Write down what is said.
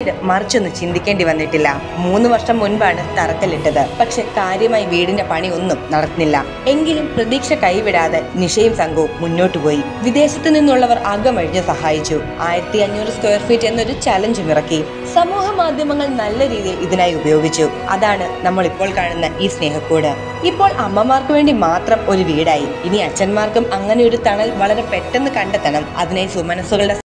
പിന്നീട് മറിച്ചൊന്നും ചിന്തിക്കേണ്ടി വന്നിട്ടില്ല. 3 വർഷം മുൻപാണ് തറക്കല്ലിട്ടത്. പക്ഷെ കാര്യമായി വീടിന്റെ പണി ഒന്നും നടന്നില്ല. എങ്കിലും പ്രതീക്ഷ കൈവിടാതെ നിഷയും സംഘവും മുന്നോട്ടു പോയി. വിദേശത്ത് നിന്നുള്ളവർ അകമഴിഞ്ഞ് സഹായിച്ചു. 1500 സ്ക്വയർ ഫീറ്റ് എന്നൊരു ചലഞ്ചും ഇറക്കി. സമൂഹ മാധ്യമങ്ങൾ നല്ല രീതിയിൽ ഇതിനായി ഉപയോഗിച്ചു. അതാണ് നമ്മൾ ഇപ്പോൾ കാണുന്ന ഈ സ്നേഹക്കൂട്. ഇപ്പോൾ അമ്മമാർക്ക് വേണ്ടി മാത്രം ഒരു വീടായി. ഇനി അച്ഛന്മാർക്കും അങ്ങനെ ഒരു തണൽ വളരെ പെട്ടെന്ന് കണ്ടെത്തണം. അതിനായി സുമനസ്സുകളുടെ